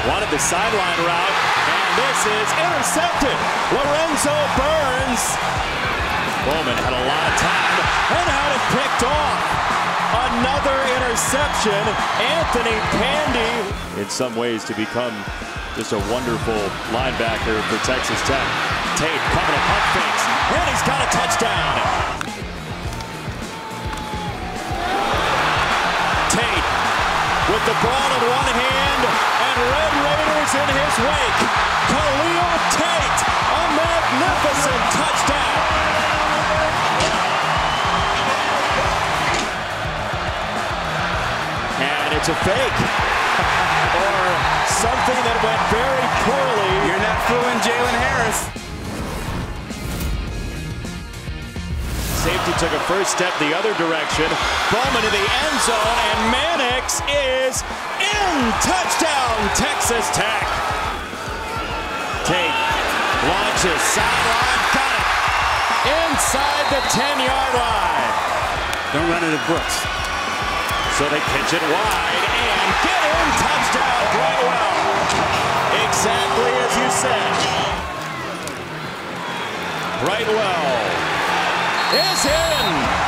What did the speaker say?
wanted the sideline route, and this is intercepted. Lorenzo Burns. Bowman had a lot of time and had it picked off. Another interception. Anthony Pandy, in some ways, to become just a wonderful linebacker for Texas Tech. Tate coming to pump fakes, and he's got a touchdown. Tate with the ball in one hand, and Red Raiders in his wake. Khalil Tate, a magnificent touchdown. And it's a fake, or something that went very poorly. You're not fooling Jalen Harris. Safety took a first step the other direction. Bowman to the end zone, and Mannix is in. Touchdown, Texas Tech. Tate launches, sideline, got it. Inside the 10-yard line. Don't run into Brooks. So they pitch it wide and get in. Touchdown, Brightwell. Exactly as you said. Brightwell is in.